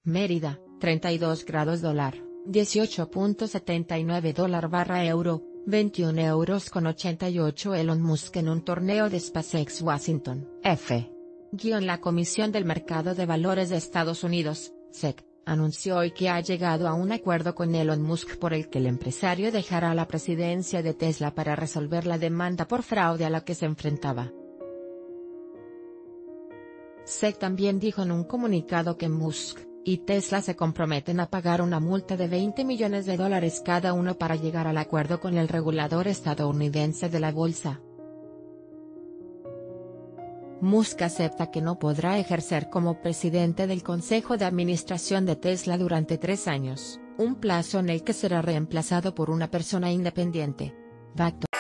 Mérida, 32 grados dólar, 18.79 dólar/euro, 21,88 €. Elon Musk en un torneo de SpaceX Washington, F. La Comisión del Mercado de Valores de Estados Unidos, SEC, anunció hoy que ha llegado a un acuerdo con Elon Musk por el que el empresario dejará la presidencia de Tesla para resolver la demanda por fraude a la que se enfrentaba. SEC también dijo en un comunicado que Musk y Tesla se comprometen a pagar una multa de $20 millones cada uno para llegar al acuerdo con el regulador estadounidense de la bolsa. Musk acepta que no podrá ejercer como presidente del Consejo de Administración de Tesla durante 3 años, un plazo en el que será reemplazado por una persona independiente.